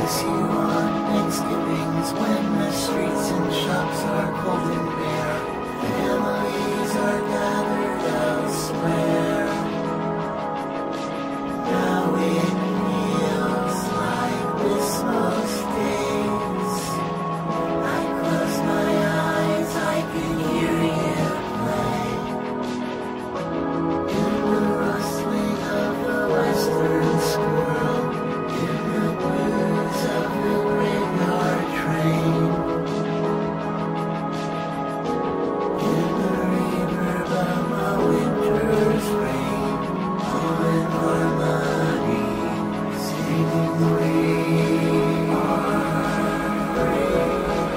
miss you on Thanksgivings when the streets and shops are cold and bare. Families are gathered elsewhere. Now it feels like this most days. I close my eyes, I can hear you play. In the rustling of the western squirrel, in the blues of the graveyard train, in the reverb of a winter's rain, all in harmony, singing we are free.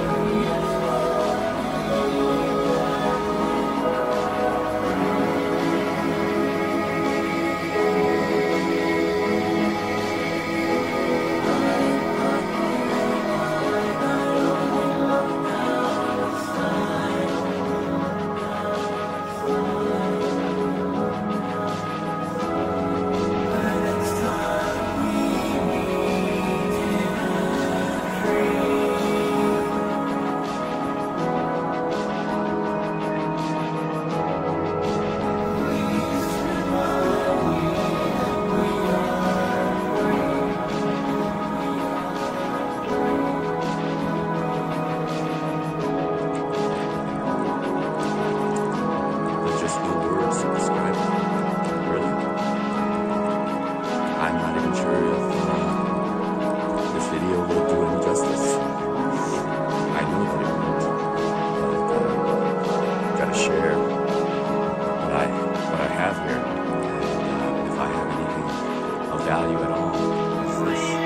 There's just no words to describe it, really. I'm not even sure if this video will do him justice. I know that it won't, but gotta share what I have here, and if I have anything of value at all, it's this.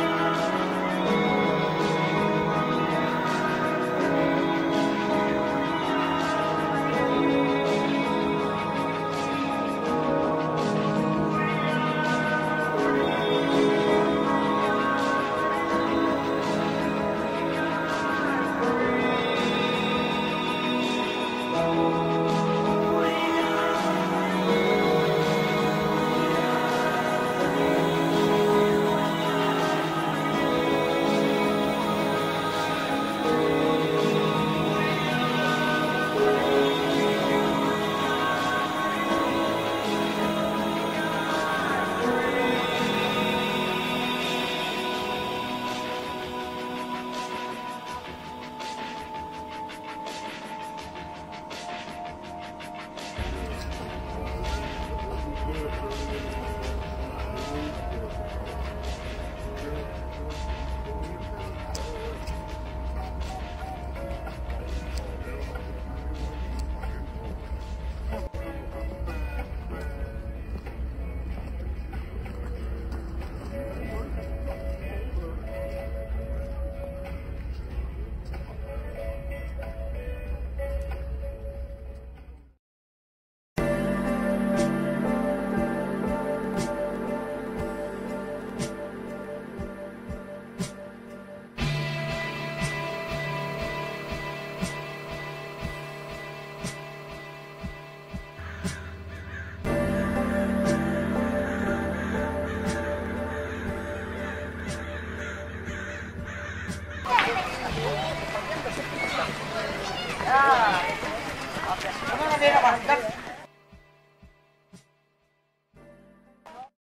Ano na din naman?